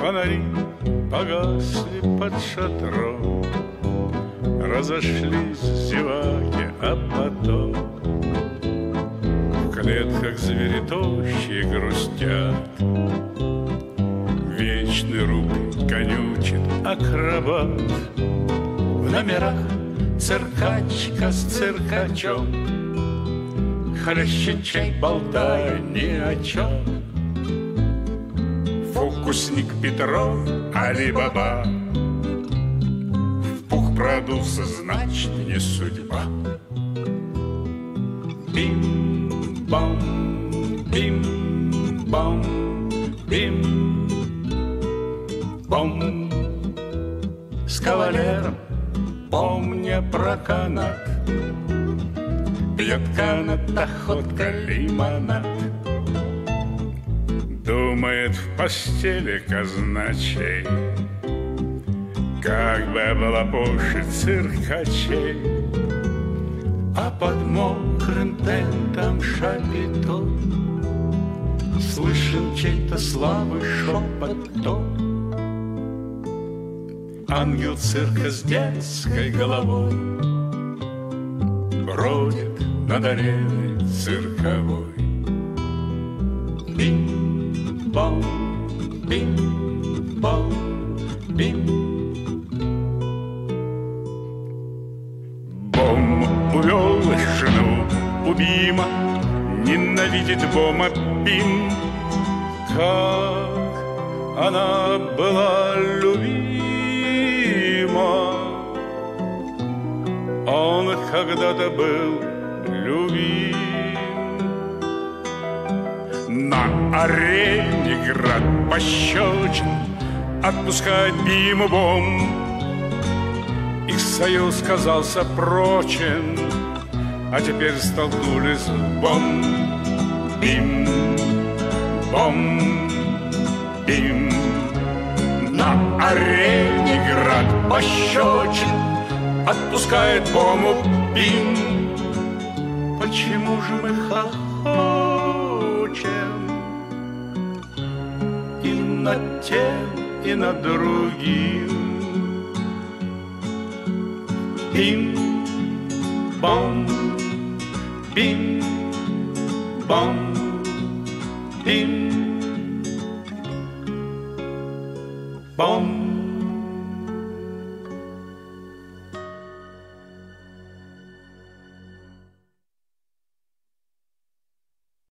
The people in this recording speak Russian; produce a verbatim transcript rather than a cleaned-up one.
фонари погасли под шатром, разошлись зеваки, а потом в клетках звери тощие грустят. Вечный рубль конючит акробат, в номерах циркачка с циркачом, хлещет чай, болтая ни о чем. Фокусник Петров, Али-Баба, в пух продулся, значит, не судьба. Бим-бам, бим-бам, бим-бам. С кавалером, помня про канат, пьет канат, охотка, лимонад. Думает в постели казначей, как бы облапошить циркачей. А под мокрым тентом шапито слышен чей-то слабый шепот тот. Ангел цирка с детской головой бродит над ареной цирковой. Бим-бам, бим-бам, бим. Бом увел жену убима, ненавидит Бома Бим. Как она была любима, он когда-то был любим. На арене град пощечин отпускает Биму Бом. Их союз казался прочен, а теперь столкнулись бом. Бим, бом, бим. На арене град пощечин отпускает Бому Бим. Почему же мы хохочем и над тем, и над другим? Бим-бом, бим-бом, бим-бом.